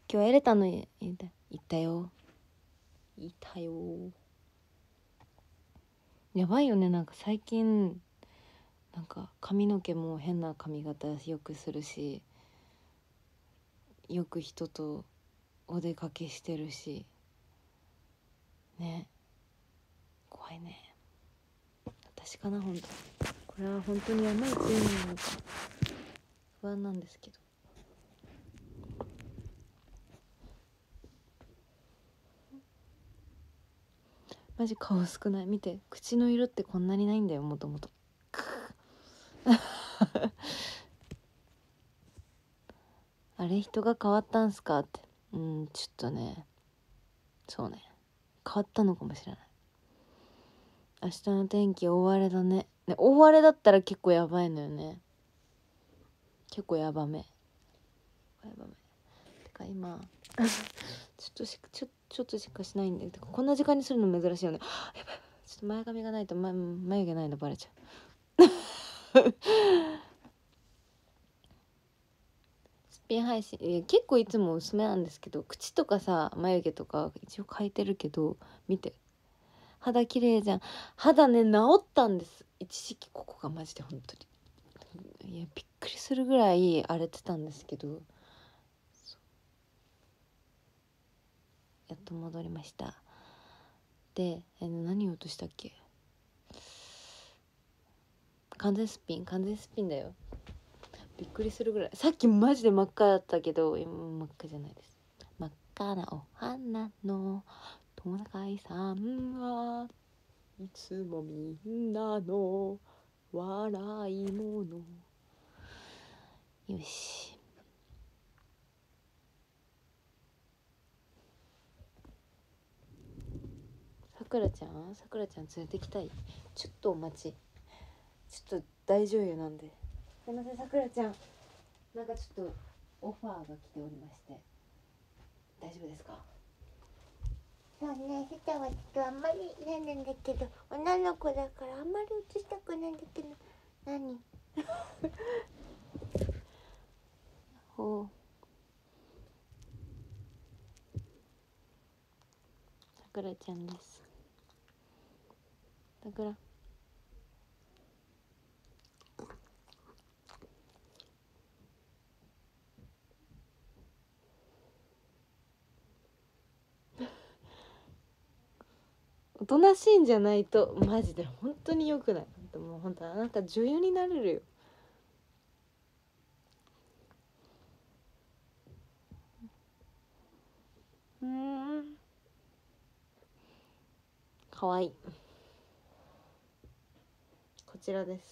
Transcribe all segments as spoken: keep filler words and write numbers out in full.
今日エレタの家行ったよいたよ。やばいよね、なんか最近なんか髪の毛も変な髪型よくするし、よく人とお出かけしてるしね。怖いね。私かな、本当これは本当に山一年なのか不安なんですけど。マジ顔少ない。見て、口の色ってこんなにないんだよ、もともと。あれ、人が変わったんすかって。うん、ちょっとね、そうね、変わったのかもしれない。明日の天気大荒れだね。ね、大荒れだったら結構やばいのよね。結構やばめ。やばめ。てか今ちょっとしちょちょっとしかしないんだけど、こんな時間にするの珍しいよね。やばい、ちょっと前髪がないと、ま、眉毛ないのバレちゃうすっぴん配信、え結構いつも薄めなんですけど、口とかさ眉毛とか一応描いてるけど、見て肌綺麗じゃん。肌ね、治ったんです。一時期ここがマジで本当に、いやびっくりするぐらい荒れてたんですけど、やっと戻りました。で、え何を落としたっけ。完全すっぴん、完全すっぴんだよ。びっくりするぐらい。さっきマジで真っ赤だったけど、今真っ赤じゃないです。真っ赤なお花のトナカイさんはいつもみんなの笑い者。よし。さくらちゃん、さくらちゃん連れてきたい。ちょっとお待ち。ちょっと大女優なんで。すいません、さくらちゃん。なんかちょっとオファーが来ておりまして。大丈夫ですか？ そうね、ヒタはちょっとあんまり嫌なんだけど、女の子だからあんまり映したくないんだけど。何？ ほう。さくらちゃんです。さくら。おとなしいんじゃないとマジで本当に良くない。もう本当あなた女優になれるよ。うん。かわいい。こちらです。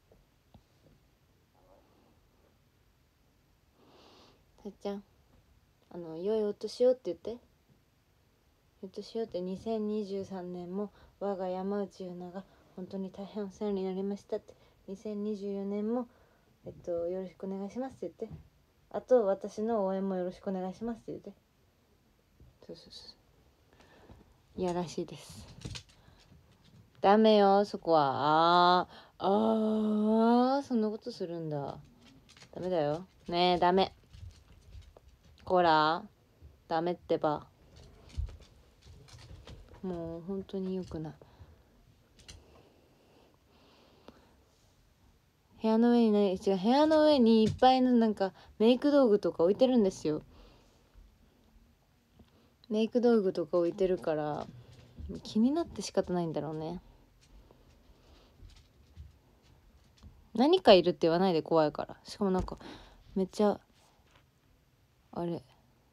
さっちゃん、あの良いお年をって言って。良いお年をって。にせんにじゅうさんねんも我が山内優菜が本当に大変お世話になりましたって。にせんにじゅうよねんもえっとよろしくお願いしますって言って。あと私の応援もよろしくお願いしますって言って。そうそうそう。いやらしいです。ダメよそこは。あーあーそんなことするんだ。ダメだよねえ。ダメ。こらダメってば。もう本当に良くない。部屋の上にね、違う、部屋の上にいっぱいのなんかメイク道具とか置いてるんですよ。メイク道具とか置いてるから気になって仕方ないんだろうね。何かいるって言わないで、怖いから。しかもなんかめっちゃあれ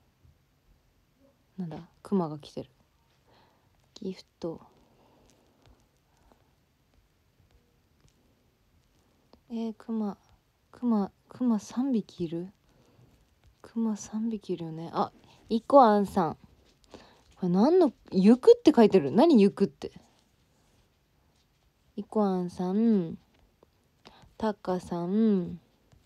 なんだ、クマが来てる。ギフト。えー、クマクマクマさんびきいる。クマさんびきいるよね。あ、イコアンさん。これ何の行くって書いてる。何行くって。イコアンさん、タカさん、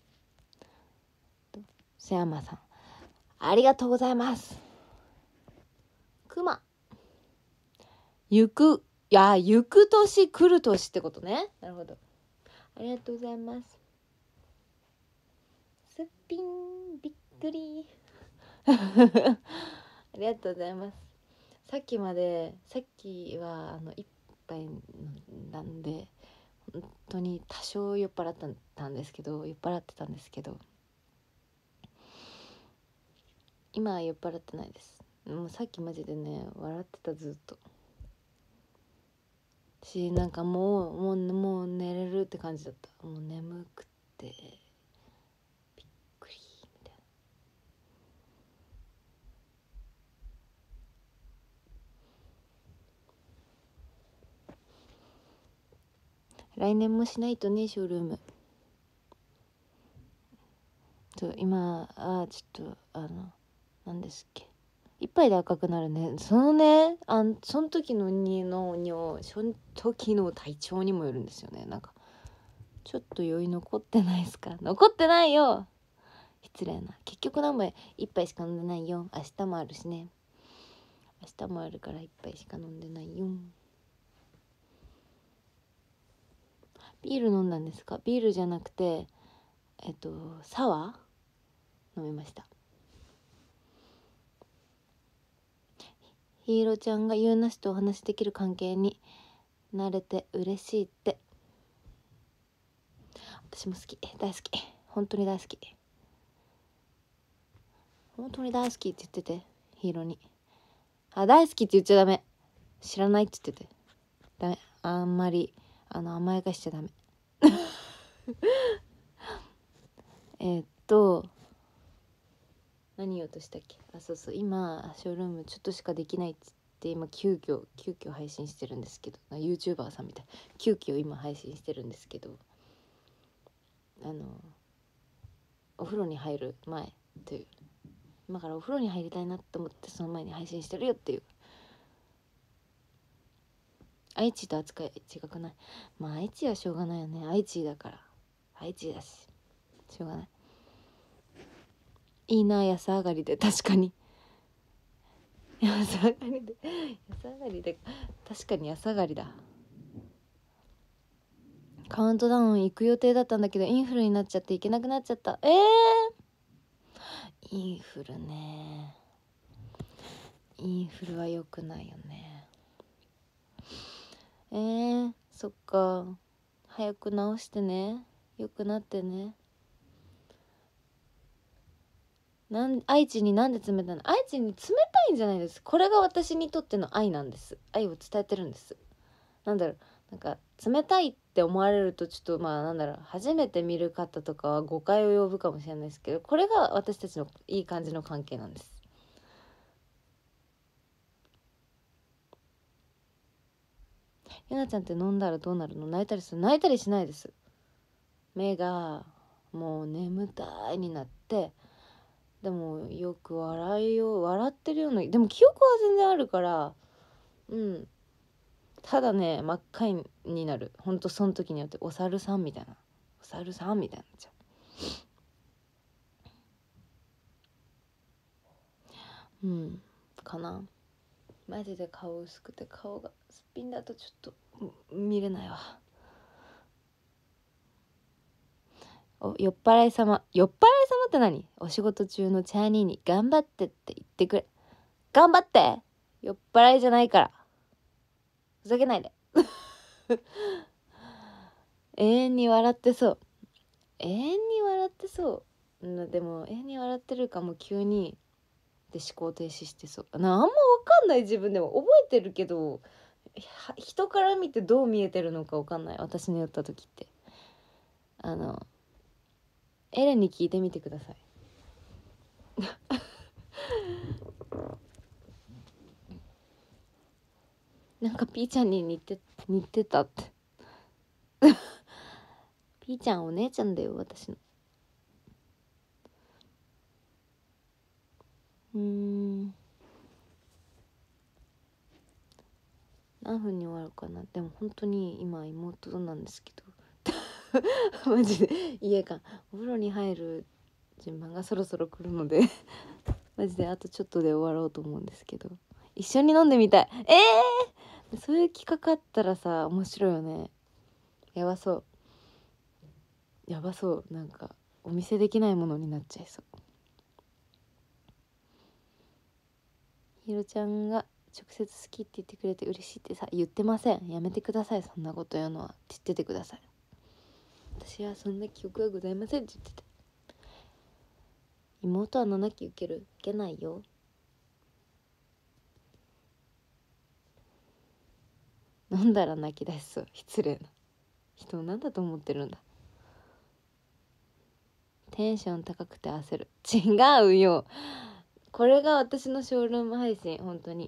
セヤマさん、ありがとうございます。クマ行く、いや行く年来る年ってことね。なるほど、ありがとうございます。すっぴんびっくり。 ありがとうございます。さっきまでさっきはあの一杯なんで本当に多少酔っ払ったんですけど酔っ払ってたんですけど今は酔っ払ってないです。もうさっきマジでね笑ってたずっとし、なんかもうもうもう寝れるって感じだった。もう眠くてびっくりみたいな。来年もしないとねショールーム。そう今あちょっとあの何ですっけ一杯で赤くなるね。そのねあんその時のにの尿その時の体調にもよるんですよね。なんかちょっと酔い残ってないですか？残ってないよ、失礼な。結局何杯一杯しか飲んでないよ。明日もあるしね。明日もあるから一杯しか飲んでないよ。ビール飲んだんですか？ビールじゃなくてえっとサワー飲みました。ヒーローちゃんがユーナ氏とお話しできる関係になれて嬉しいって。私も好き、大好き、本当に大好き、本当に大好きって言ってて、ヒーローに。あ、大好きって言っちゃダメ、知らないって言っててダメ。あんまりあの甘やかしちゃダメえっと何言おうとしたっけ。あ、そうそう、今ショールームちょっとしかできないっつって今急遽急遽配信してるんですけど、 YouTuber さんみたい、急遽今配信してるんですけど、あのお風呂に入る前という、今からお風呂に入りたいなと思ってその前に配信してるよっていう。愛知と扱い違くない？まあ愛知はしょうがないよね、愛知だから、愛知だししょうがない。いいな安上がりで、確かに安上がりで安上がりで確かに安上がりだ。カウントダウン行く予定だったんだけどインフルになっちゃって行けなくなっちゃった。えー、インフルね、インフルは良くないよね。えー、そっか、早く治してね、良くなってね。なん愛知になんで冷たいの？愛知に冷たいんじゃないです。これが私にとっての愛なんです。愛を伝えてるんです。なんだろう、なんか冷たいって思われるとちょっとまあなんだろう、初めて見る方とかは誤解を呼ぶかもしれないですけど、これが私たちのいい感じの関係なんです。ゆなちゃんって飲んだらどうなるの？泣いたりする？泣いたりしないです。目がもう眠たいになって、でもよく笑いを笑ってるような、でも記憶は全然あるから、うん、ただね真っ赤になる。ほんとその時によってお猿さんみたいな、お猿さんみたいになっちゃう。うんかな。マジで顔薄くて、顔がすっぴんだとちょっと見れないわ。お酔っ払い様、酔っ払い様って何？お仕事中のチャーニーに頑張ってって言ってくれ。頑張って、酔っ払いじゃないから、ふざけないで永遠に笑ってそう、永遠に笑ってそう。んでも永遠に笑ってるかも急にで思考停止してそうな。あんま分かんない、自分でも覚えてるけど人から見てどう見えてるのか分かんない。私の酔った時ってあのエレンに聞いてみてくださいなんかピーちゃんに似て似てたってピーちゃんお姉ちゃんだよ私の。うーん何分に終わるかな。でも本当に今妹なんですけどマジで家がお風呂に入る順番がそろそろ来るのでマジであとちょっとで終わろうと思うんですけど、一緒に飲んでみたい。えー、そういう企画あったらさ面白いよね。やばそうやばそう、なんかお見せできないものになっちゃいそう。 ひろちゃんが直接好きって言ってくれて嬉しいってさ、言ってません。やめてください、そんなこと言うのはって言っててください。私はそんな記憶はございませんって言ってて。妹はななき受ける？受けないよ。飲んだら泣き出しそう。失礼な人を何だと思ってるんだ。テンション高くて焦る。違うよ、これが私のショールーム配信。本当に。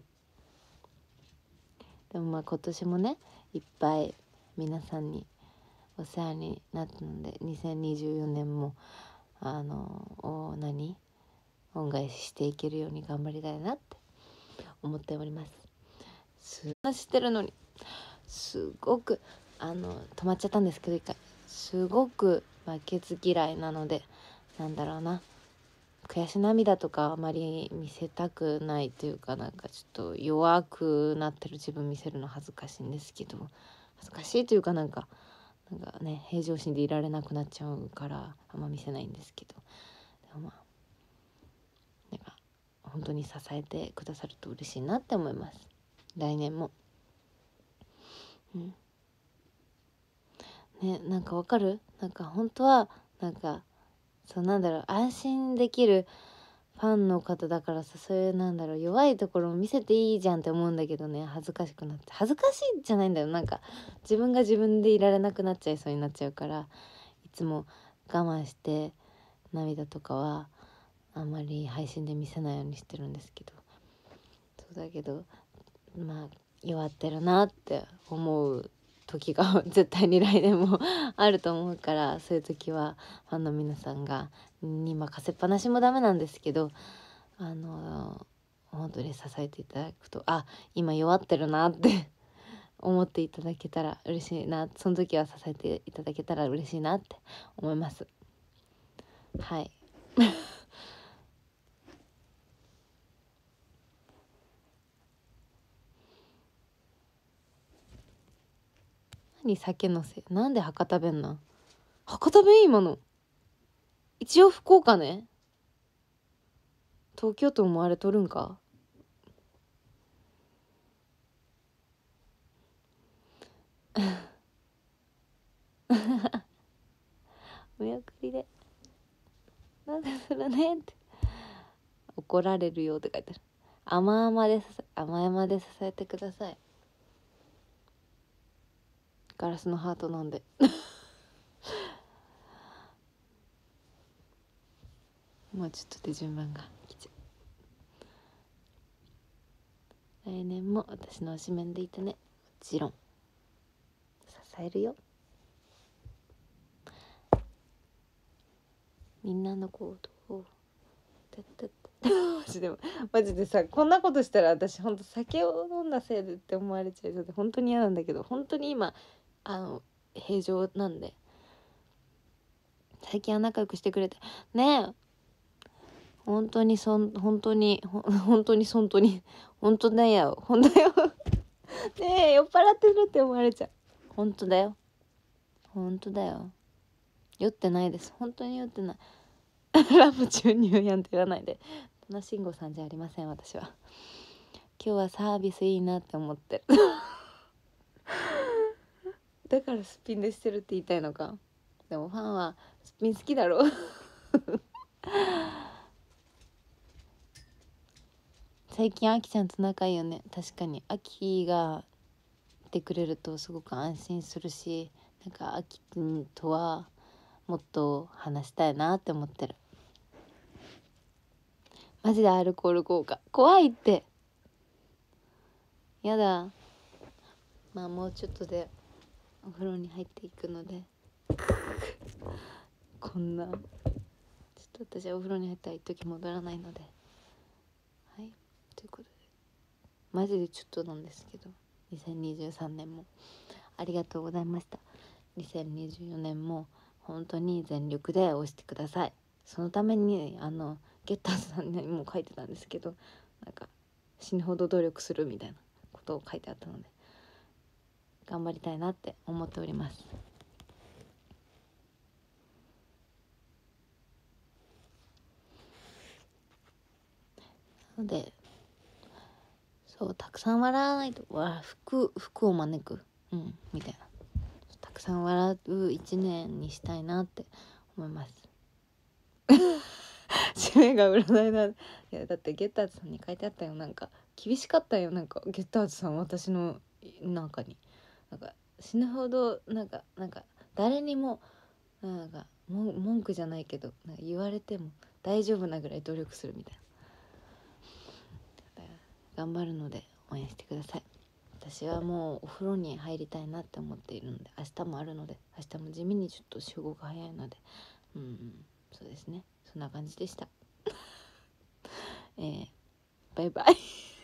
でもまあ今年もね、いっぱい皆さんにお世話になったので、にせんにじゅうよねんもあのお何恩返ししていけるように頑張りたいなって思っております。すごい知ってるのに、すごくあの止まっちゃったんですけど、一回すごく負けず嫌いなので、なんだろうな、悔し涙とかあまり見せたくないというか、なんかちょっと弱くなってる自分見せるの恥ずかしいんですけど、恥ずかしいというかなんかなんかね、平常心でいられなくなっちゃうからあんま見せないんですけど、でもまあなんか本当に支えてくださると嬉しいなって思います。来年も。うんね、なんかわかる？なんか本当はなんかそうなんだろう、安心できるファンの方だからさ、そういうなんだろう、弱いところも見せていいじゃんって思うんだけどね、恥ずかしくなって、恥ずかしいじゃないんだよ、なんか自分が自分でいられなくなっちゃいそうになっちゃうから、いつも我慢して涙とかはあんまり配信で見せないようにしてるんですけど、そうだけどまあ弱ってるなって思う時が絶対に来年もあると思うから、そういう時はファンの皆さんがに任せっぱなしもダメなんですけど、あの本当に支えていただくと、あ、今弱ってるなって思っていただけたら嬉しいな、その時は支えていただけたら嬉しいなって思います。はい何酒のせい、なんで博多弁なん？博多弁今の一応福岡ね、東京と思われとるんか見送りでなんでするねって怒られるよって書いてある。甘々で支え甘々で支えてください。ガラスのハートなんでもうちょっとで順番が来ちゃう。来年も私の推しメンでいてね、もちろん支えるよ。みんなの行動をたったったマジでマジでさ、こんなことしたら私ほんと酒を飲んだせいでって思われちゃいそうで本当に嫌なんだけど、本当に今あの平常なんで、最近は仲良くしてくれてねえ、本当にそん本当にほ本当に本当に本当だよ本当だよねえ、酔っ払ってるって思われちゃう。本当だよ本当だよ、酔ってないです、本当に酔ってないラム注入やんって言わないで。田中慎吾さんじゃありません、私は。今日はサービスいいなって思ってるだからすっぴんでしてるって言いたいのか。でもファンはすっぴん好きだろ最近あきちゃんと仲いいよね。確かにあきがいてくれるとすごく安心するし、なんかあきとはもっと話したいなって思ってる。マジでアルコール効果怖いって、やだ。まあもうちょっとでお風呂に入っていくのでこんなちょっと私はお風呂に入ったら一時戻らないので、はいということでマジでちょっとなんですけど、にせんにじゅうさんねんもありがとうございました。にせんにじゅうよねんも本当に全力で押してください。そのためにあのゲッターズさんにも書いてたんですけど、なんか死ぬほど努力するみたいなことを書いてあったので頑張りたいなって思っております。なのでそうたくさん笑わないとわ福福を招くうんみたいな、たくさん笑う一年にしたいなって思います締めが占いだ。いやだってゲッターズさんに書いてあったよ、なんか厳しかったよ、なんかゲッターズさん私の中になんか死ぬほどなんかなんか誰にもなんかも文句じゃないけどなんか言われても大丈夫なぐらい努力するみたいな。頑張るので応援してください。私はもうお風呂に入りたいなって思っているので、明日もあるので、明日も地味にちょっと集合が早いので、うん、うん、そうですね、そんな感じでしたえー、バイバイ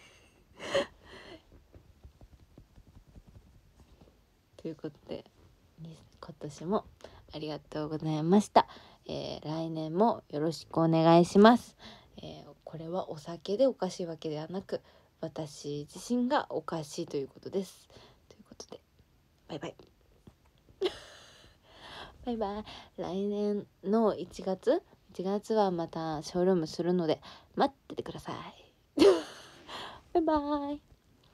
ということで今年もありがとうございました、えー、来年もよろしくお願いします、えー、これはお酒でおかしいわけではなく私自身がおかしいということです。ということでバイバイバイバイ。来年のいちがついちがつはまたショールームするので待っててくださいバイバイ。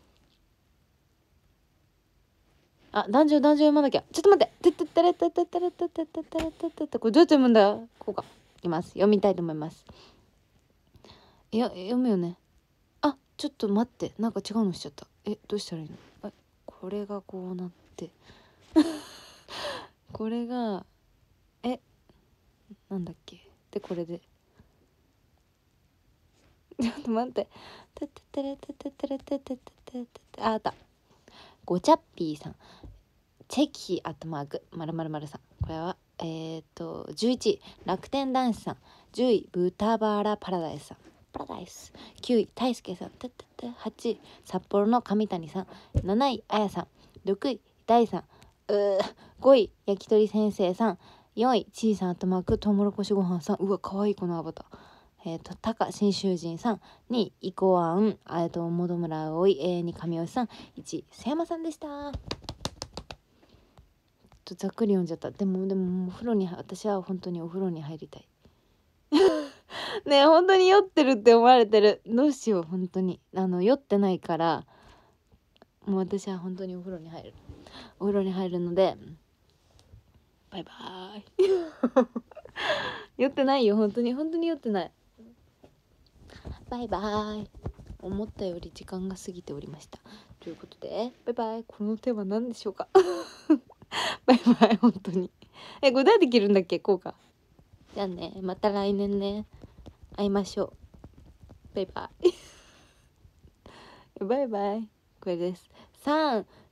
あ、男女男女読まなきゃ。ちょっと待って。てってれてってれてってれてってこれどうやって読むんだ。こうか。いきます。読みたいと思います。いや、読むよね。あ、ちょっと待って。なんか違うのしちゃった。え、どうしたらいいの。あ、これがこうなってこれがえなんだっけでこれでちょっと待って。てってれてってれてってれてってああったごちゃっぴーさん、チェキアットマークまるまるまるさん、これはえー、っとじゅういちい楽天男子さん、じゅうい豚バラパラダイスさん、パラダイス、きゅうい大輔さん、てってってはちい札幌の上谷さん、なないあやさん、ろくい大さん、うーごい焼き鳥先生さん、よんいちいさんアットマークトウモロコシごはんさん、うわかわいいこのアバター、えー、と高新州人さん、にいイコアン、えー、と本村葵、えー、に神吉さん、いちい瀬山さんでした。とざっくり読んじゃった。でもでもお風呂に私は本当にお風呂に入りたいねえ本当に酔ってるって思われてる。どうしよう本当にあの酔ってないからもう私は本当にお風呂に入るお風呂に入るのでバイバーイ酔ってないよ本当に本当に酔ってない。バイバーイ。思ったより時間が過ぎておりましたということでバイバイ。この手は何でしょうかバイバイ本当にえこれどうやって切るんだっけ。こうか。じゃあねまた来年ね会いましょう。バイバイバイバイ。これです。さん